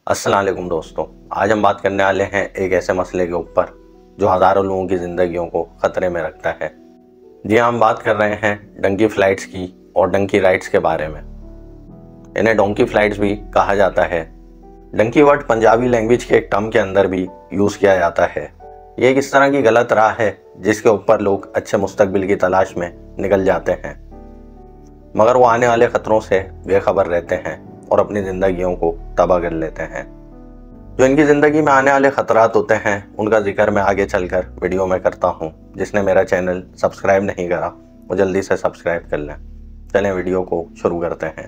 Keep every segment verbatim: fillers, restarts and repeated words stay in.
अस्सलाम वालेकुम दोस्तों, आज हम बात करने वाले हैं एक ऐसे मसले के ऊपर जो हज़ारों लोगों की ज़िंदगियों को ख़तरे में रखता है। जी हाँ, हम बात कर रहे हैं डंकी फ़्लाइट्स की और डंकी राइड्स के बारे में। इन्हें डोंकी फ़्लाइट्स भी कहा जाता है। डंकी वर्ड पंजाबी लैंग्वेज के एक टर्म के अंदर भी यूज़ किया जाता है। ये एक इस तरह की गलत राह है जिसके ऊपर लोग अच्छे मुस्तकबिल की तलाश में निकल जाते हैं, मगर वो आने वाले ख़तरों से बेखबर रहते हैं और अपनी ज़िंदगियों को तबाह कर लेते हैं। जो इनकी ज़िंदगी में आने वाले ख़तरात होते हैं उनका जिक्र मैं आगे चलकर वीडियो में करता हूँ। जिसने मेरा चैनल सब्सक्राइब नहीं करा वो जल्दी से सब्सक्राइब कर लें। चलें वीडियो को शुरू करते हैं।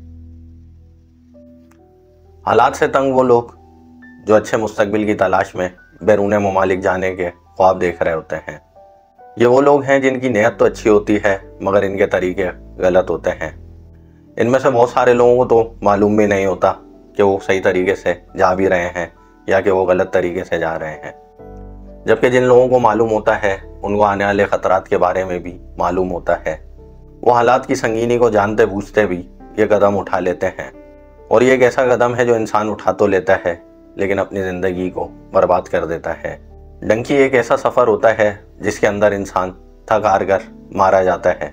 हालात से तंग वो लोग जो अच्छे मुस्तकबिल की तलाश में बैरून ममालिक जाने के ख्वाब देख रहे होते हैं। ये वो लोग हैं जिनकी नीयत तो अच्छी होती है मगर इनके तरीके गलत होते हैं। इनमें से बहुत सारे लोगों को तो मालूम भी नहीं होता कि वो सही तरीके से जा भी रहे हैं या कि वो गलत तरीके से जा रहे हैं, जबकि जिन लोगों को मालूम होता है उनको आने वाले ख़तरात के बारे में भी मालूम होता है। वो हालात की संगीनी को जानते बूझते भी ये कदम उठा लेते हैं, और ये एक ऐसा कदम है जो इंसान उठा तो लेता है लेकिन अपनी ज़िंदगी को बर्बाद कर देता है। डंकी एक ऐसा सफ़र होता है जिसके अंदर इंसान थक हार कर मारा जाता है,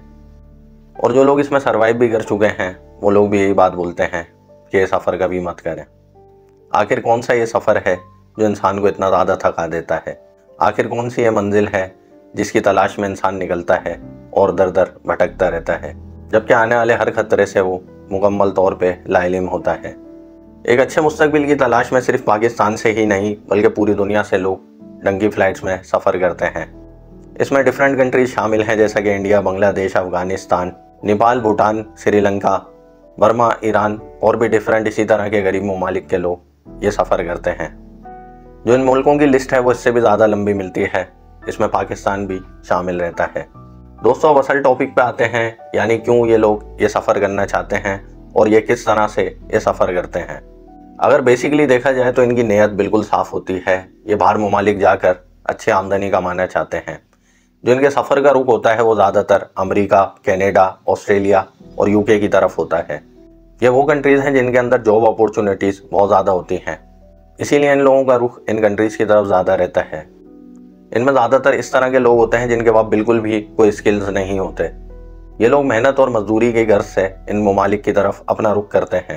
और जो लोग इसमें सरवाइव भी कर चुके हैं वो लोग भी यही बात बोलते हैं कि ये सफ़र कभी मत करें। आखिर कौन सा ये सफ़र है जो इंसान को इतना ज़्यादा थका देता है? आखिर कौन सी ये मंजिल है जिसकी तलाश में इंसान निकलता है और दर दर भटकता रहता है, जबकि आने वाले हर खतरे से वो मुकम्मल तौर पे लाइलिम होता है। एक अच्छे मुस्तकबिल की तलाश में सिर्फ पाकिस्तान से ही नहीं बल्कि पूरी दुनिया से लोग डंकी फ़्लाइट्स में सफ़र करते हैं। इसमें डिफरेंट कंट्रीज शामिल हैं जैसा कि India, Bangladesh, Afghanistan, Nepal, Bhutan, Sri Lanka, Burma, Iran और भी डिफरेंट इसी तरह के गरीब ममालिक के लोग ये सफ़र करते हैं। जो इन मुल्कों की लिस्ट है वो इससे भी ज़्यादा लंबी मिलती है। इसमें पाकिस्तान भी शामिल रहता है। दोस्तों, अब असल टॉपिक पे आते हैं, यानी क्यों ये लोग ये सफ़र करना चाहते हैं और ये किस तरह से ये सफ़र करते हैं। अगर बेसिकली देखा जाए तो इनकी नीयत बिल्कुल साफ़ होती है। ये बाहर ममालिक जाकर अच्छी आमदनी कमाना चाहते हैं। जो इनके सफ़र का रुख होता है वो ज़्यादातर अमेरिका, कनाडा, ऑस्ट्रेलिया और यूके की तरफ होता है। ये वो कंट्रीज़ हैं जिनके अंदर जॉब अपॉर्चुनिटीज़ बहुत ज़्यादा होती हैं, इसीलिए इन लोगों का रुख इन कंट्रीज़ की तरफ ज़्यादा रहता है। इनमें ज़्यादातर इस तरह के लोग होते हैं जिनके पास बिल्कुल भी कोई स्किल्स नहीं होते। ये लोग मेहनत और मजदूरी की गर्ज से इन ममालिक की तरफ अपना रुख करते हैं।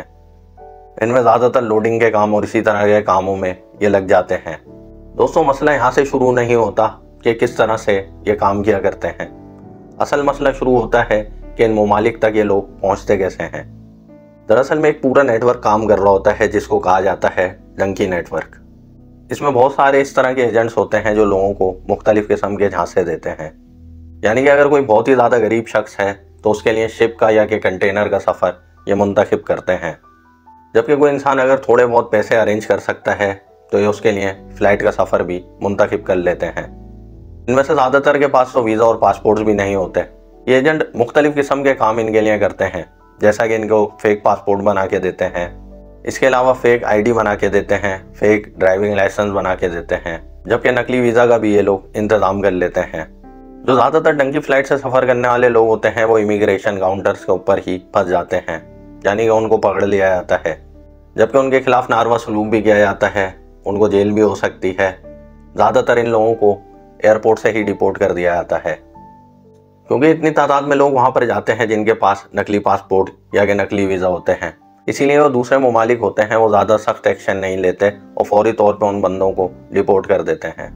इनमें ज़्यादातर लोडिंग के काम और इसी तरह के कामों में ये लग जाते हैं। दोस्तों, मसला यहाँ से शुरू नहीं होता कि किस तरह से ये काम किया करते हैं। असल मसला शुरू होता है कि इन ममालिक तक ये लोग पहुँचते कैसे हैं। दरअसल में एक पूरा नेटवर्क काम कर रहा होता है जिसको कहा जाता है डंकी नेटवर्क। इसमें बहुत सारे इस तरह के एजेंट्स होते हैं जो लोगों को मुख्तलिफ किस्म के झांसे देते हैं। यानी कि अगर कोई बहुत ही ज़्यादा गरीब शख्स है तो उसके लिए शिप का या कि कंटेनर का सफ़र ये मुंतखब करते हैं, जबकि कोई इंसान अगर थोड़े बहुत पैसे अरेंज कर सकता है तो ये उसके लिए फ़्लाइट का सफ़र भी मुंतखब कर लेते हैं। इनमें से ज़्यादातर के पास तो वीज़ा और पासपोर्ट्स भी नहीं होते। ये एजेंट मुख्तलिफ किस्म के काम इनके लिए करते हैं, जैसा कि इनको फेक पासपोर्ट बना के देते हैं, इसके अलावा फेक आईडी बना के देते हैं, फेक ड्राइविंग लाइसेंस बना के देते हैं, जबकि नकली वीज़ा का भी ये लोग इंतज़ाम कर लेते हैं। जो ज़्यादातर डंकी फ़्लाइट से सफ़र करने वाले लोग होते हैं वो इमिग्रेशन काउंटर्स के ऊपर ही फंस जाते हैं, यानी कि उनको पकड़ लिया जाता है, जबकि उनके खिलाफ नारवा सलूक भी किया जाता है। उनको जेल भी हो सकती है। ज़्यादातर इन लोगों को एयरपोर्ट से ही डिपोर्ट कर दिया जाता है, क्योंकि इतनी तादाद में लोग वहाँ पर जाते हैं जिनके पास नकली पासपोर्ट या कि नकली वीज़ा होते हैं। इसीलिए वो दूसरे ममालिक होते हैं वो ज़्यादा सख्त एक्शन नहीं लेते और फौरी तौर पर उन बंदों को डिपोर्ट कर देते हैं।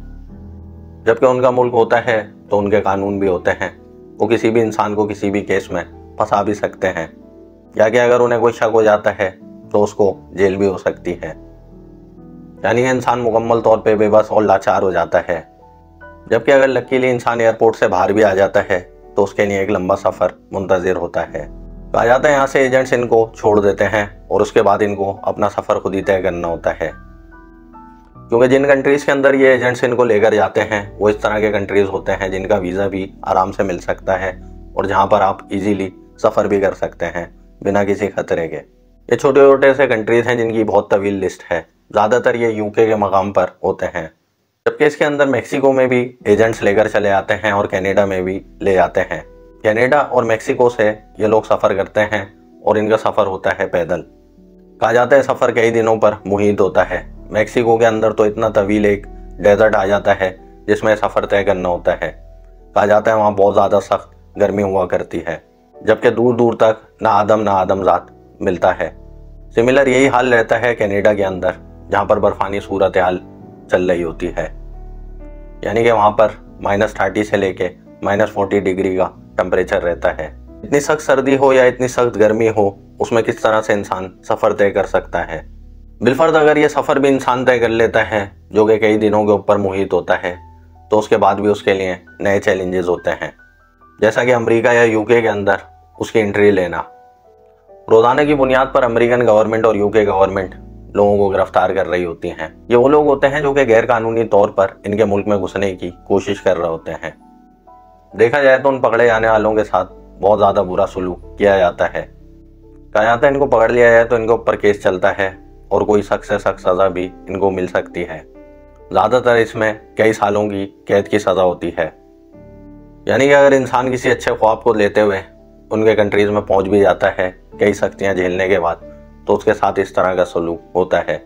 जबकि उनका मुल्क होता है तो उनके कानून भी होते हैं। वो किसी भी इंसान को किसी भी केस में फंसा भी सकते हैं, या कि अगर उन्हें कोई शक हो जाता है तो उसको जेल भी हो सकती है। यानी कि इंसान मुकम्मल तौर पे बेबस और लाचार हो जाता है। जबकि अगर लकीली इंसान एयरपोर्ट से बाहर भी आ जाता है तो उसके लिए एक लंबा सफ़र मुंतज़िर होता है। कहा जाता है यहाँ से एजेंट्स इनको छोड़ देते हैं और उसके बाद इनको अपना सफ़र खुद ही तय करना होता है, क्योंकि जिन कंट्रीज़ के अंदर ये एजेंट्स इनको लेकर जाते हैं वो इस तरह के कंट्रीज़ होते हैं जिनका वीज़ा भी आराम से मिल सकता है और जहाँ पर आप इजीली सफ़र भी कर सकते हैं बिना किसी खतरे के। ये छोटे छोटे से कंट्रीज़ हैं जिनकी बहुत तवील लिस्ट है। ज़्यादातर ये यूके के मकाम पर होते हैं, जबकि इसके अंदर मेक्सिको में भी एजेंट्स लेकर चले आते हैं और कनाडा में भी ले जाते हैं। कनाडा और मेक्सिको से ये लोग सफ़र करते हैं और इनका सफ़र होता है पैदल। कहा जाता है सफ़र कई दिनों पर मुहित होता है। मैक्सिको के अंदर तो इतना तवील एक डेजर्ट आ जाता है जिसमें सफ़र तय करना होता है। कहा जाता है वहाँ बहुत ज़्यादा सख्त गर्मी हुआ करती है, जबकि दूर दूर तक ना आदम ना आदमजात मिलता है। सिमिलर यही हाल रहता है कनाडा के अंदर, जहाँ पर बर्फानी सूरत हाल चल रही होती है। यानी कि वहाँ पर माइनस थर्टी से लेके माइनस फोर्टी डिग्री का टेम्परेचर रहता है। इतनी सख्त सर्दी हो या इतनी सख्त गर्मी हो, उसमें किस तरह से इंसान सफ़र तय कर सकता है। बिलफर्ज अगर ये सफ़र भी इंसान तय कर लेता है जो कि कई दिनों के ऊपर मुहित होता है, तो उसके बाद भी उसके लिए नए चैलेंजेस होते हैं, जैसा कि अमेरिका या यूके के अंदर उसकी एंट्री लेना। रोज़ाना की बुनियाद पर अमेरिकन गवर्नमेंट और यूके गवर्नमेंट लोगों को गिरफ्तार कर रही होती हैं। ये वो लोग होते हैं जो कि गैर कानूनी तौर पर इनके मुल्क में घुसने की कोशिश कर रहे होते हैं। देखा जाए तो उन पकड़े जाने वालों के साथ बहुत ज़्यादा बुरा सलूक किया जाता है। कहा जाता है इनको पकड़ लिया जाए तो इनके ऊपर केस चलता है और कोई सख्त से सख्त सज़ा भी इनको मिल सकती है। ज़्यादातर इसमें कई सालों की कैद की सज़ा होती है। यानी कि अगर इंसान किसी अच्छे ख्वाब को लेते हुए उनके कंट्रीज़ में पहुंच भी जाता है कई सख्तियां झेलने के बाद, तो उसके साथ इस तरह का सलूक होता है।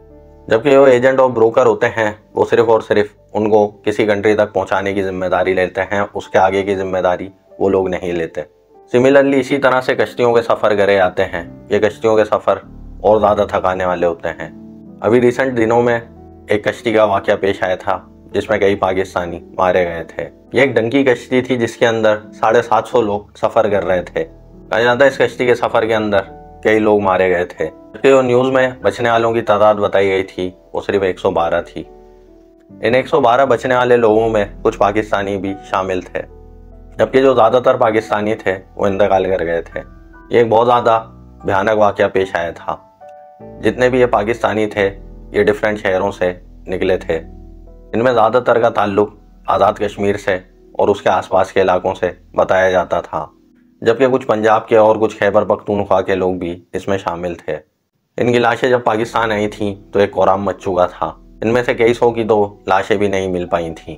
जबकि जो एजेंट और ब्रोकर होते हैं वो सिर्फ और सिर्फ उनको किसी कंट्री तक पहुंचाने की जिम्मेदारी लेते हैं, उसके आगे की जिम्मेदारी वो लोग नहीं लेते। सिमिलरली इसी तरह से कश्तियों के सफ़र करे आते हैं। ये कश्तियों के सफ़र और ज़्यादा थकाने वाले होते हैं। अभी रिसेंट दिनों में एक कश्ती का वाक़या पेश आया था जिसमें कई पाकिस्तानी मारे गए थे। ये एक डंकी कश्ती थी जिसके अंदर साढ़े सात सौ लोग सफ़र कर रहे थे। कहा जाता है इस कश्ती के सफ़र के अंदर कई लोग मारे गए थे, जबकि जो न्यूज़ में बचने वालों की तादाद बताई गई थी वो सिर्फ एक सौ बारह थी। इन एक सौ बारह बचने वाले लोगों में कुछ पाकिस्तानी भी शामिल थे, जबकि जो ज़्यादातर पाकिस्तानी थे वो इंतकाल कर गए थे। ये एक बहुत ज़्यादा भयानक वाक़या पेश आया था। जितने भी ये पाकिस्तानी थे ये डिफरेंट शहरों से निकले थे। इनमें ज़्यादातर का ताल्लुक आज़ाद कश्मीर से और उसके आसपास के इलाकों से बताया जाता था, जबकि कुछ पंजाब के और कुछ खैबर पख्तूनख्वा के लोग भी इसमें शामिल थे। इनकी लाशें जब पाकिस्तान आई थीं तो एक कोराम मच चुका था। इनमें से कई सौ की तो लाशें भी नहीं मिल पाई थीं।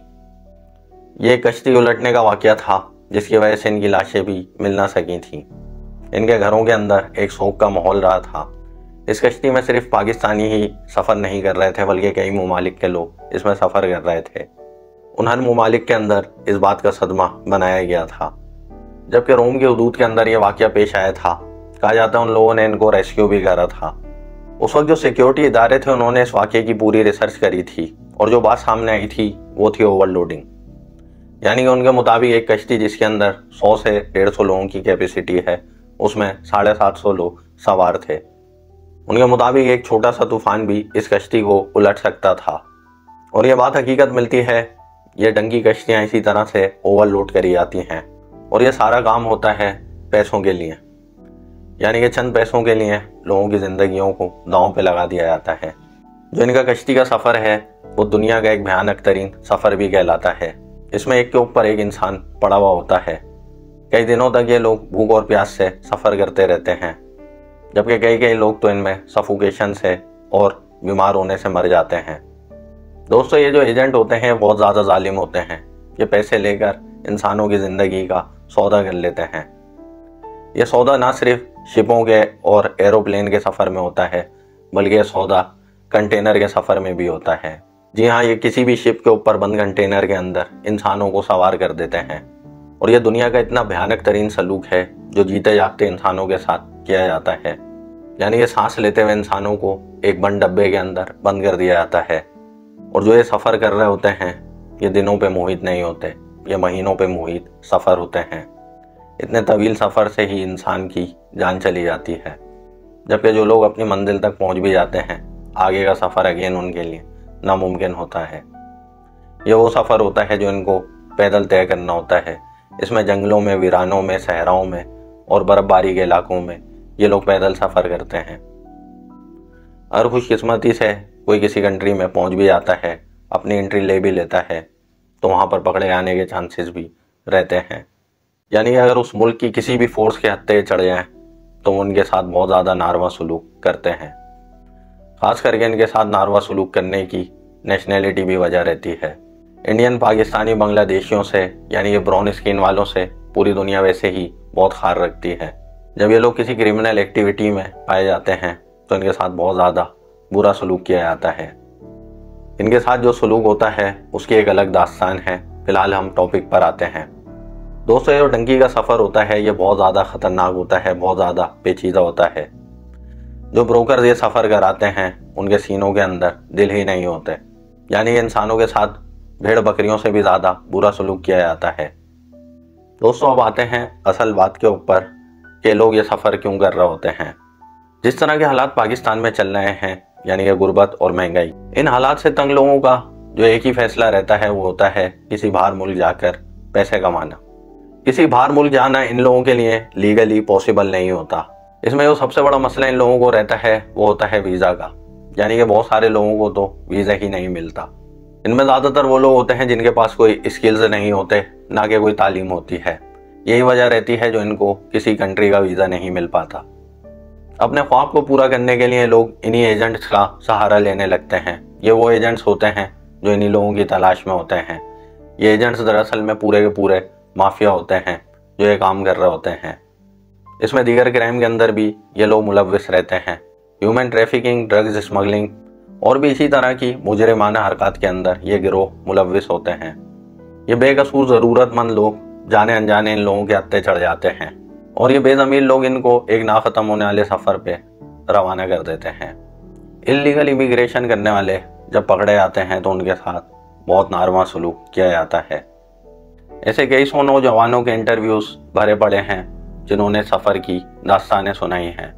ये कश्ती उलटने का वाक़या था जिसकी वजह से इनकी लाशें भी मिल ना सकी थीं। इनके घरों के अंदर एक शोक का माहौल रहा था। इस कश्ती में सिर्फ पाकिस्तानी ही सफ़र नहीं कर रहे थे, बल्कि कई ममालिक के लोग इसमें सफ़र कर रहे थे। उन हर ममालिक के अंदर इस बात का सदमा बनाया गया था। जबकि रोम की हदूद के अंदर यह वाक़या पेश आया था, कहा जाता है उन लोगों ने इनको रेस्क्यू भी करा था। उस वक्त जो सिक्योरिटी इदारे थे उन्होंने इस वाक़े की पूरी रिसर्च करी थी और जो बात सामने आई थी वो थी ओवरलोडिंग। यानी कि उनके मुताबिक एक कश्ती जिसके अंदर सौ से डेढ़ सौ लोगों की कैपेसिटी है, उसमें साढ़े सात सौ लोग सवार थे। उनके मुताबिक एक छोटा सा तूफान भी इस कश्ती को उलट सकता था। और ये बात हकीकत मिलती है, ये डंकी कश्तियाँ इसी तरह से ओवरलोड करी जाती हैं और ये सारा काम होता है पैसों के लिए। यानी कि चंद पैसों के लिए लोगों की ज़िंदगियों को दांव पे लगा दिया जाता है। जो इनका कश्ती का सफ़र है वो दुनिया का एक भयानक तरीन सफ़र भी कहलाता है। इसमें एक के ऊपर एक इंसान पड़ा हुआ होता है। कई दिनों तक ये लोग भूख और प्यास से सफ़र करते रहते हैं, जबकि कई कई लोग तो इनमें सफोकेशन से और बीमार होने से मर जाते हैं। दोस्तों, ये जो एजेंट होते हैं बहुत ज़्यादा जालिम होते हैं। ये पैसे लेकर इंसानों की ज़िंदगी का सौदा कर लेते हैं। ये सौदा ना सिर्फ शिपों के और एरोप्लेन के सफ़र में होता है, बल्कि ये सौदा कंटेनर के सफ़र में भी होता है। जी हाँ, ये किसी भी शिप के ऊपर बंद कंटेनर के अंदर इंसानों को सवार कर देते हैं। और ये दुनिया का इतना भयानक तरीन सलूक है जो जीते जागते इंसानों के साथ किया जाता है। यानी ये सांस लेते हुए इंसानों को एक बंद डब्बे के अंदर बंद कर दिया जाता है। और जो ये सफ़र कर रहे होते हैं ये दिनों पे मुहित नहीं होते, ये महीनों पे मुहित सफ़र होते हैं। इतने तवील सफ़र से ही इंसान की जान चली जाती है, जबकि जो लोग अपनी मंजिल तक पहुंच भी जाते हैं आगे का सफ़र अगेन उनके लिए नामुमकिन होता है। ये वो सफ़र होता है जो इनको पैदल तय करना होता है। इसमें जंगलों में, वीरानों में, सहराओं में और बर्फबारी के इलाकों में ये लोग पैदल सफ़र करते हैं। और खुशकिस्मती से कोई किसी कंट्री में पहुंच भी जाता है, अपनी एंट्री ले भी लेता है, तो वहाँ पर पकड़े जाने के चांसेस भी रहते हैं। यानी अगर उस मुल्क की किसी भी फोर्स के हत्थे चढ़ जाएँ तो उनके साथ बहुत ज़्यादा नारवा सलूक करते हैं। ख़ास करके इनके साथ नारवा सलूक करने की नेशनैलिटी भी वजह रहती है। इंडियन, पाकिस्तानी, बांग्लादेशियों से यानी ये ब्राउन स्किन वालों से पूरी दुनिया वैसे ही बहुत खार रखती है। जब ये लोग किसी क्रिमिनल एक्टिविटी में पाए जाते हैं तो इनके साथ बहुत ज़्यादा बुरा सलूक किया जाता है। इनके साथ जो सलूक होता है उसकी एक अलग दास्तान है। फिलहाल हम टॉपिक पर आते हैं। दोस्तों, ये जो डंकी का सफ़र होता है ये बहुत ज़्यादा ख़तरनाक होता है, बहुत ज़्यादा पेचीदा होता है। जो ब्रोकर ये सफ़र कराते हैं उनके सीनों के अंदर दिल ही नहीं होते, यानी इंसानों के साथ भेड़ बकरियों से भी ज़्यादा बुरा सलूक किया जाता है। दोस्तों, अब आते हैं असल बात के ऊपर कि लोग ये सफ़र क्यों कर रहे होते हैं। जिस तरह के हालात पाकिस्तान में चल रहे हैं, यानी कि गुर्बत और महंगाई, इन हालात से तंग लोगों का जो एक ही फैसला रहता है वो होता है किसी बाहर मुल्क जाकर पैसे कमाना। किसी बाहर मुल्क जाना इन लोगों के लिए लीगली पॉसिबल नहीं होता। इसमें जो सबसे बड़ा मसला इन लोगों को रहता है वो होता है वीज़ा का, यानी कि बहुत सारे लोगों को तो वीज़ा ही नहीं मिलता। इनमें ज़्यादातर वो लोग होते हैं जिनके पास कोई स्किल्स नहीं होते, ना कि कोई तालीम होती है। यही वजह रहती है जो इनको किसी कंट्री का वीज़ा नहीं मिल पाता। अपने ख्वाब को पूरा करने के लिए लोग इन्हीं एजेंट्स का सहारा लेने लगते हैं। ये वो एजेंट्स होते हैं जो इन्हीं लोगों की तलाश में होते हैं। ये एजेंट्स दरअसल में पूरे के पूरे माफिया होते हैं जो ये काम कर रहे होते हैं। इसमें दीगर क्राइम के अंदर भी ये लोग मुलव्विस रहते हैं। ह्यूमन ट्रैफिकिंग, ड्रग्स स्मगलिंग और भी इसी तरह की मुजरिमाना हरकत के अंदर ये गिरोह मुलव्विस होते हैं। ये बेकसूर ज़रूरतमंद लोग जाने अनजाने इन लोगों के हत्थे चढ़ जाते हैं और ये बेज़मीर लोग इनको एक ना ख़त्म होने वाले सफ़र पे रवाना कर देते हैं। इल्लीगल इमिग्रेशन करने वाले जब पकड़े जाते हैं तो उनके साथ बहुत नारवा सलूक किया जाता है। ऐसे कई सौ नौजवानों के इंटरव्यूज़ भरे पड़े हैं जिन्होंने सफ़र की दास्तानें सुनाई हैं।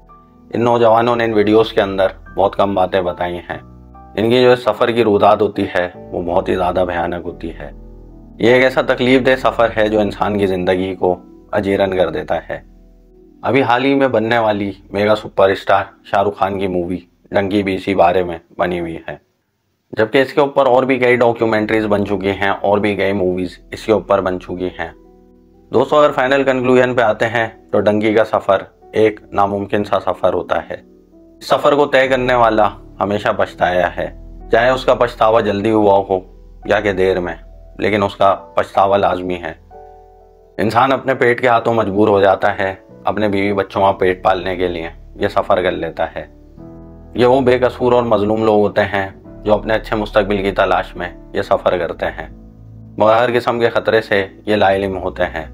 इन नौजवानों ने इन वीडियोस के अंदर बहुत कम बातें बताई हैं। इनकी जो सफ़र की रुदात होती है वो बहुत ही ज़्यादा भयानक होती है। ये एक ऐसा तकलीफ़देह सफ़र है जो इंसान की ज़िंदगी को अजीरन कर देता है। अभी हाल ही में बनने वाली मेगा सुपरस्टार शाहरुख खान की मूवी डंकी भी इसी बारे में बनी हुई है, जबकि इसके ऊपर और भी कई डॉक्यूमेंट्रीज बन चुकी हैं और भी कई मूवीज़ इसके ऊपर बन चुकी हैं। दोस्तों, अगर फाइनल कंक्लूजन पे आते हैं तो डंकी का सफ़र एक नामुमकिन सा सफ़र होता है। इस सफ़र को तय करने वाला हमेशा पछताया है, चाहे उसका पछतावा जल्दी हुआ हो या कि देर में, लेकिन उसका पछतावा लाजमी है। इंसान अपने पेट के हाथों मजबूर हो जाता है, अपने बीवी बच्चों का पेट पालने के लिए ये सफ़र कर लेता है। ये वो बेकसूर और मजलूम लोग होते हैं जो अपने अच्छे मुस्तकबिल की तलाश में ये सफ़र करते हैं, मगर हर किस्म के ख़तरे से ये लाइल्म होते हैं।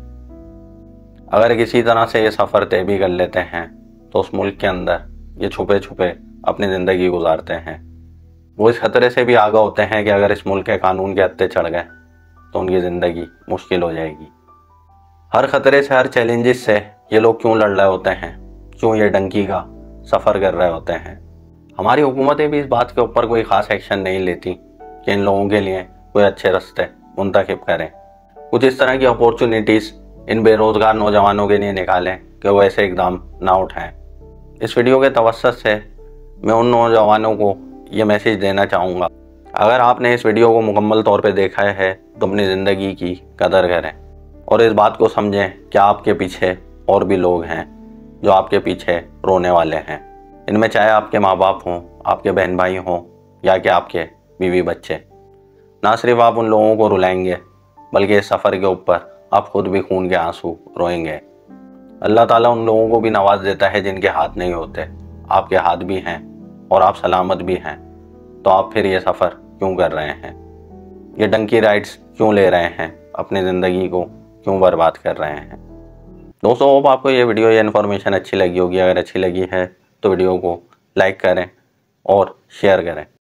अगर किसी तरह से ये सफ़र तय भी कर लेते हैं तो उस मुल्क के अंदर ये छुपे छुपे अपनी ज़िंदगी गुजारते हैं। वो इस खतरे से भी आगाह होते हैं कि अगर इस मुल्क के कानून के हत्थे चढ़ गए तो उनकी ज़िंदगी मुश्किल हो जाएगी। हर खतरे से, हर चैलेंजेस से ये लोग क्यों लड़ रहे होते हैं, क्यों ये डंकी का सफ़र कर रहे होते हैं। हमारी हुकूमतें भी इस बात के ऊपर कोई ख़ास एक्शन नहीं लेती कि इन लोगों के लिए कोई अच्छे रास्ते मुंतखब करें, कुछ इस तरह की अपॉर्चुनिटीज़ इन बेरोज़गार नौजवानों के लिए निकालें कि वो ऐसे इकदाम ना उठाएं। इस वीडियो के तवस्सुत से मैं उन नौजवानों को ये मैसेज देना चाहूँगा, अगर आपने इस वीडियो को मुकम्मल तौर पे देखा है तो अपनी ज़िंदगी की कदर करें और इस बात को समझें कि आपके पीछे और भी लोग हैं जो आपके पीछे रोने वाले हैं। इनमें चाहे आपके माँ बाप हों, आपके बहन भाई हों या कि आपके बीवी बच्चे। ना सिर्फ आप उन लोगों को रुलाएंगे बल्कि इस सफ़र के ऊपर आप खुद भी खून के आंसू रोएंगे। अल्लाह ताला उन लोगों को भी नवाज देता है जिनके हाथ नहीं होते। आपके हाथ भी हैं और आप सलामत भी हैं, तो आप फिर ये सफ़र क्यों कर रहे हैं, ये डंकी राइड्स क्यों ले रहे हैं, अपनी ज़िंदगी को क्यों बर्बाद कर रहे हैं। दोस्तों, होप आपको ये वीडियो, ये इन्फॉर्मेशन अच्छी लगी होगी। अगर अच्छी लगी है तो वीडियो को लाइक करें और शेयर करें।